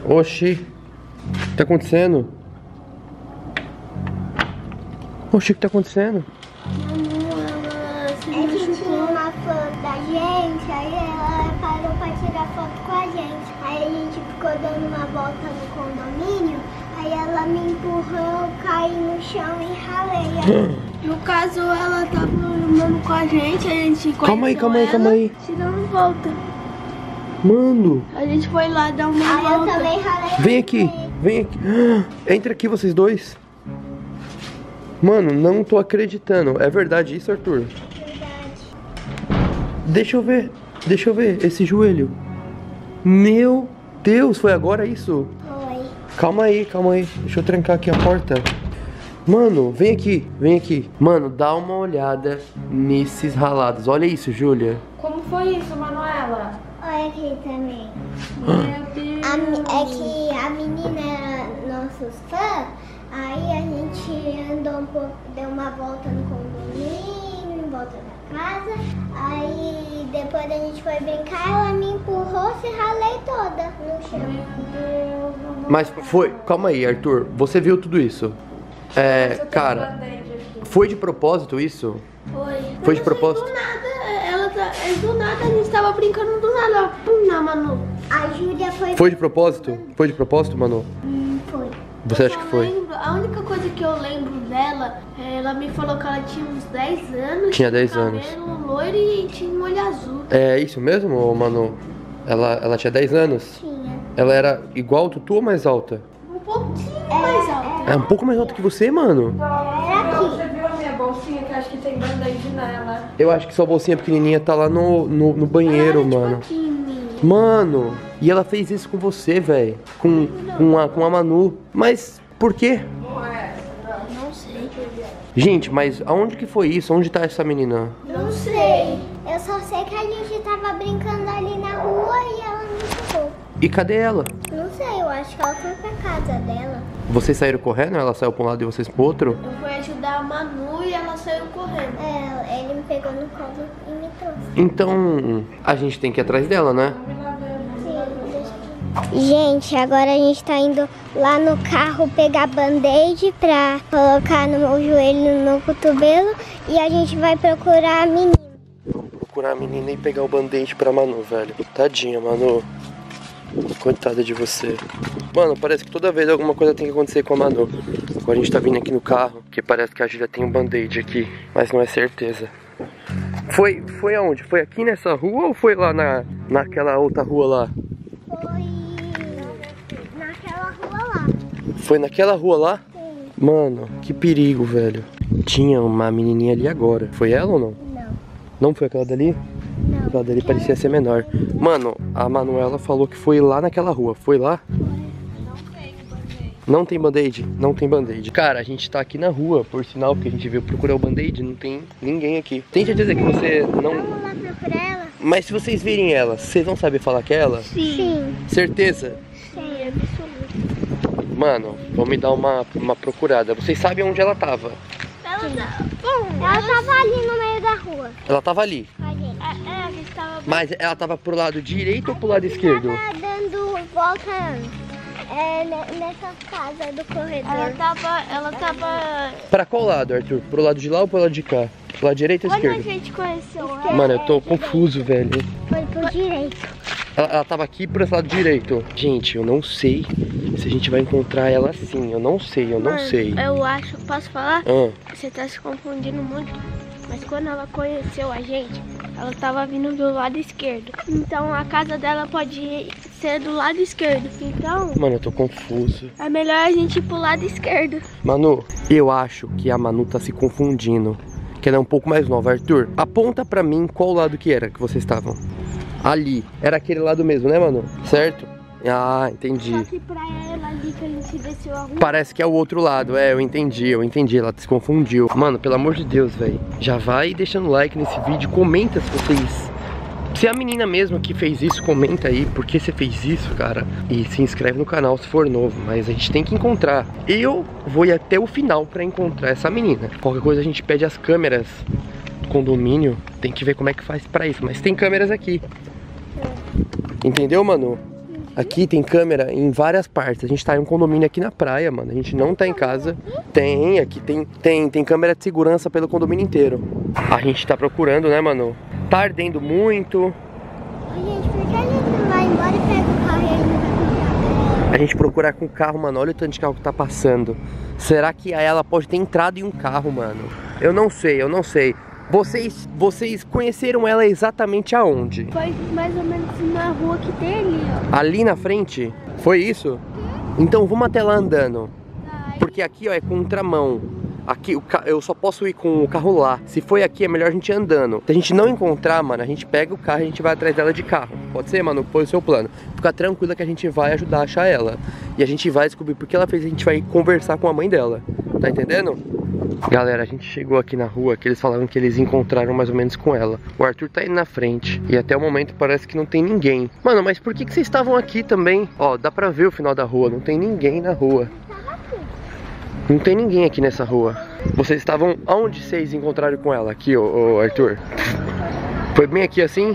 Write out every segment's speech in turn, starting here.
Oxi. O que tá acontecendo? Oxi, o que tá acontecendo? É que tinha uma foto da gente, aí ela parou pra tirar foto com a gente. Aí a gente ficou dando uma volta no condomínio, aí ela me empurrou, eu caí no chão e ralei. No caso, ela tava andando com a gente Calma aí. tirando volta. Mano. A gente foi lá dar uma volta. Eu também ralei. Vem aqui. Entra aqui vocês dois. Mano, não tô acreditando. É verdade isso, Arthur? Deixa eu ver esse joelho. Meu Deus, foi agora isso? Foi. Calma aí. Deixa eu trancar aqui a porta. Mano, vem aqui. Mano, dá uma olhada nesses ralados. Olha isso, Júlia. Como foi isso, Manuela? Olha aqui também. Meu Deus. É que a menina era nossos fãs. Aí a gente andou um pouco, deu uma volta no condomínio, em volta da casa. Aí depois a gente foi brincar, ela me empurrou, se ralei toda no chão. Meu Deus. Mas foi... Calma aí, Arthur. Você viu tudo isso? Cara, foi de propósito isso? Foi de propósito? Do nada, a gente tava brincando do nada. Não, Manu. A Júlia foi... Foi de propósito? Foi de propósito, Manu? Foi. Você acha que foi? A única coisa que eu lembro dela, ela me falou que ela tinha uns 10 anos. Tinha 10 anos. Cabelo loiro e tinha um olho azul. É isso mesmo, Manu? Ela tinha 10 anos? Tinha. Ela era igual ao Tutu ou mais alta? Um pouquinho mais alta. É um pouco mais alta que você, mano? Você viu a minha bolsinha que acho que tem band-aid nela? Eu acho que sua bolsinha pequenininha tá lá no banheiro, mano. Mano, e ela fez isso com você, velho. Com a Manu. Mas por quê? Não sei. Gente, mas aonde que foi isso? Onde tá essa menina? Não sei. Eu só sei que a gente tava brincando ali na rua e ela me empurrou. E cadê ela? Não sei, eu acho que ela foi pra casa dela. Vocês saíram correndo? Ela saiu pra um lado e vocês pro outro? Eu fui ajudar a Manu e ela saiu correndo. Ele me pegou no colo e me trouxe. Então, a gente tem que ir atrás dela, né? Gente, agora a gente tá indo lá no carro pegar band-aid pra colocar no meu joelho, no cotovelo. E a gente vai procurar a menina. Vou procurar a menina e pegar o band-aid pra Manu, velho. Tadinha, Manu. Coitada de você. Mano, parece que toda vez alguma coisa tem que acontecer com a Manu. Agora a gente tá vindo aqui no carro, que parece que a Júlia tem um band-aid aqui, mas não é certeza. Foi aonde? Foi aqui nessa rua ou foi lá naquela outra rua lá? Foi naquela rua lá. Foi naquela rua lá? Sim. Mano, que perigo, velho. Tinha uma menininha ali agora. Foi ela ou não? Não. Não foi aquela dali? Não. Aquela dali parecia ser menor. Mano, a Manuela falou que foi lá naquela rua. Foi lá? Não tem band-aid? Não tem band-aid. Cara, a gente tá aqui na rua, por sinal, porque a gente veio procurar o band-aid. Não tem ninguém aqui. Tem certeza que você não... Vamos lá procurar ela? Mas se vocês virem ela, vocês vão saber falar que é ela? Sim. Certeza? Sim, absoluto. Mano, vamos me dar uma procurada. Vocês sabem onde ela tava? Ela tava ali no meio da rua. Ela tava ali. A gente tava... Mas ela tava pro lado direito ou pro lado esquerdo? Tava dando volta nessa casa do corredor. Ela tava... Pra qual lado, Arthur? Pro lado de lá ou pro lado de cá? Pro lado direito ou Quando a esquerdo? gente conheceu ela... Mano, eu tô confuso, velho. Foi pro direito. Ela tava aqui pro esse lado direito. Gente, eu não sei se a gente vai encontrar ela assim. Eu não sei. Eu acho... Posso falar? Ah, Você tá se confundindo muito. Mas quando ela conheceu a gente, ela tava vindo do lado esquerdo. Então a casa dela pode ser do lado esquerdo. Então mano, eu tô confuso. é melhor a gente ir pro lado esquerdo. Manu, eu acho que a Manu tá se confundindo. Que ela é um pouco mais nova. Arthur, aponta pra mim qual lado que era que vocês estavam. Ali. Era aquele lado mesmo, né, Manu? Certo? Ah, entendi. Só que pra ela ali que a gente desceu a rua. Parece que é o outro lado, eu entendi, ela se confundiu. Mano, pelo amor de Deus, velho. Já vai deixando like nesse vídeo, comenta se vocês... Se é a menina mesmo que fez isso, comenta aí por que você fez isso, cara. E se inscreve no canal se for novo, mas a gente tem que encontrar. Eu vou ir até o final pra encontrar essa menina. Qualquer coisa a gente pede as câmeras do condomínio, tem que ver como é que faz pra isso. Mas tem câmeras aqui. Entendeu, Manu? Aqui tem câmera em várias partes. A gente tá em um condomínio aqui na praia, mano. A gente não tá em casa. Tem, aqui tem câmera de segurança pelo condomínio inteiro. A gente tá procurando, né, mano? Tá ardendo muito. Gente, por que a gente não vai embora e pega o carro e a gente vai comprar? A gente procura com o carro, mano. Olha o tanto de carro que tá passando. Será que ela pode ter entrado em um carro, mano? Eu não sei, eu não sei. Vocês conheceram ela exatamente aonde? Foi mais ou menos na rua que tem ali, ó. Ali na frente? Foi isso? Então vamos até lá andando. Porque aqui, ó, é contramão. Aqui eu só posso ir com o carro lá. Se foi aqui, é melhor a gente ir andando. Se a gente não encontrar, mano, a gente pega o carro e a gente vai atrás dela de carro. Pode ser, mano? Foi o seu plano. Fica tranquila que a gente vai ajudar a achar ela. E a gente vai descobrir por que ela fez. A gente vai conversar com a mãe dela. Tá entendendo? Galera, a gente chegou aqui na rua que eles falaram que eles encontraram mais ou menos com ela. O Arthur tá indo na frente e até o momento parece que não tem ninguém. Mano, mas por que vocês estavam aqui também? Ó, dá pra ver o final da rua, não tem ninguém na rua. Não tem ninguém aqui nessa rua. Vocês estavam... Aonde vocês encontraram com ela? Aqui, ô Arthur? Foi bem aqui assim?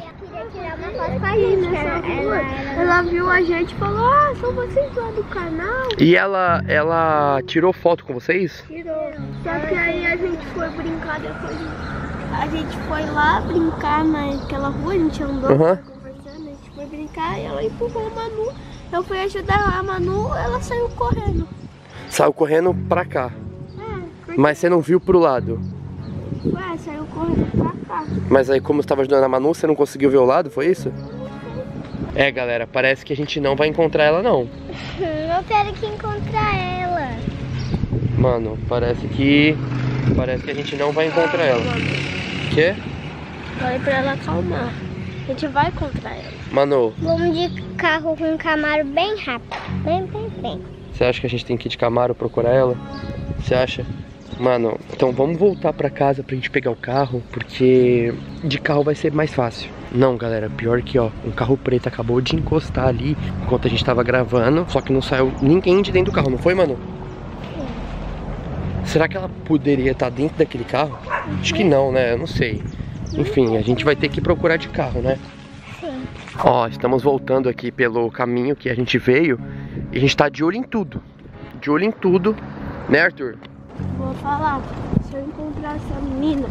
Ela viu a gente e falou, ah, são vocês lá do canal. E ela tirou foto com vocês? Tirou. Só que aí a gente foi brincar depois. A gente foi lá brincar naquela rua, a gente andou conversando, a gente foi brincar e ela empurrou a Manu. Eu fui ajudar a Manu, ela saiu correndo. Saiu correndo pra cá. Mas você não viu pro lado? Ué, saiu correndo pra cá. Mas aí como você tava ajudando a Manu, você não conseguiu ver o lado, foi isso? É, galera, parece que a gente não vai encontrar ela, não. Eu quero que encontrar ela. Mano, parece que a gente não vai encontrar ela. Quê? Falei pra ela acalmar. A gente vai encontrar ela. Manu. Vamos de carro com um Camaro bem rápido. Bem. Você acha que a gente tem que ir de Camaro procurar ela? Você acha? Mano, então vamos voltar pra casa pra gente pegar o carro, porque de carro vai ser mais fácil. Não, galera, pior que, ó, um carro preto acabou de encostar ali enquanto a gente tava gravando, só que não saiu ninguém de dentro do carro, não foi, mano? Será que ela poderia estar dentro daquele carro? Acho que não, né? Eu não sei. Enfim, a gente vai ter que procurar de carro, né? Sim. Ó, estamos voltando aqui pelo caminho que a gente veio e a gente tá de olho em tudo. De olho em tudo, né, Arthur? Vou falar, se eu encontrar essa menina,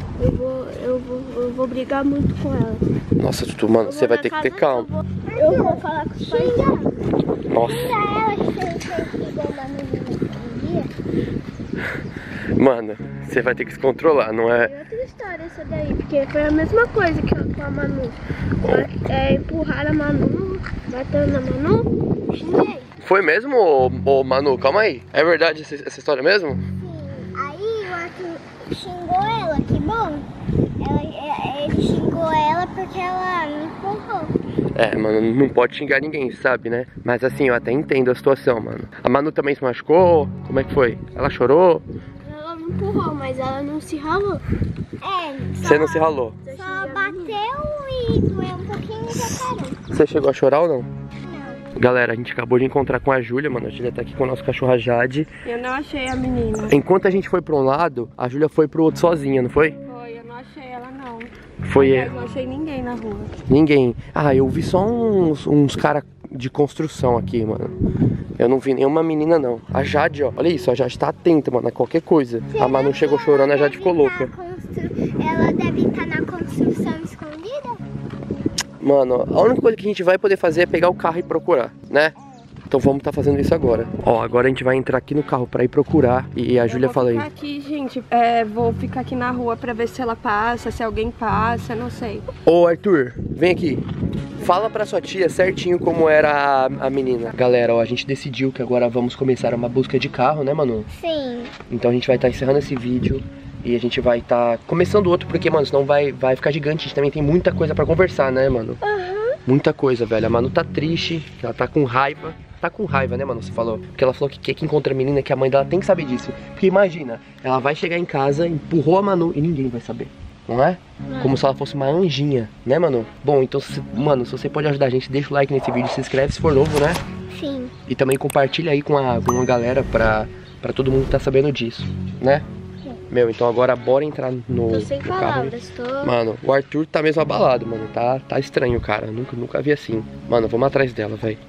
eu vou brigar muito com ela. Nossa, Tutu, mano, você vai ter que ter calma. Eu vou falar com os pais dela. Nossa. Ela que fez igual uma menina um dia. Mano, você vai ter que se controlar, não é? É outra história essa daí, porque foi a mesma coisa que com a Manu. Empurraram a Manu, batendo na Manu, xinguei. Foi mesmo, ô Manu? Calma aí. É verdade essa história mesmo? Sim. Aí o Arthur xingou ela, que bom. Ele xingou ela porque ela me empurrou. É, mano, não pode xingar ninguém, sabe, né? Mas assim, eu até entendo a situação, mano. A Manu também se machucou? Como é que foi? Ela chorou? Ela me empurrou, mas ela não se ralou. Você não se ralou? Só bateu e doeu um pouquinho e já parou. Você chegou a chorar ou não? Não. Galera, a gente acabou de encontrar com a Júlia, mano. A Júlia tá aqui com a nossa cachorra Jade. Eu não achei a menina. Enquanto a gente foi pra um lado, a Júlia foi pro outro sozinha, não foi? Foi, eu não achei ela não. Foi Mas não achei ninguém na rua. Ninguém. Ah, eu vi só uns caras de construção aqui, mano. Eu não vi nenhuma menina, não. A Jade, ó. Olha isso, a Jade tá atenta, mano, a qualquer coisa. A Manu chegou chorando, a Jade ficou louca. Ela deve estar na construção escondida? Mano, a única coisa que a gente vai poder fazer é pegar o carro e procurar, né? Então vamos tá fazendo isso agora. Ó, agora a gente vai entrar aqui no carro pra ir procurar. E a Júlia fala aí. Vou ficar aqui, gente. Vou ficar aqui na rua pra ver se ela passa, se alguém passa, não sei. Ô, Arthur, vem aqui. Fala pra sua tia certinho como era a menina. Galera, ó, a gente decidiu que agora vamos começar uma busca de carro, né, Manu? Sim. Então a gente vai estar encerrando esse vídeo e a gente vai estar começando outro, porque, mano, senão vai ficar gigante. A gente também tem muita coisa pra conversar, né, mano? Muita coisa, velho. A Manu tá triste, ela tá com raiva. Tá com raiva, né, Manu? Você falou. Porque ela falou que quer que encontre a menina, que a mãe dela tem que saber disso. Porque imagina, ela vai chegar em casa, empurrou a Manu e ninguém vai saber. Não é? Como se ela fosse uma anjinha, né, Manu? Bom, então, mano, se você pode ajudar a gente, deixa o like nesse vídeo, se inscreve se for novo, né? Sim. E também compartilha aí com a galera pra todo mundo que tá sabendo disso, né? Sim. Meu, então agora bora entrar no Tô sem carro. palavras, tô... Mano, o Arthur tá mesmo abalado, mano. Tá estranho, cara. Nunca vi assim. Mano, vamos atrás dela, velho.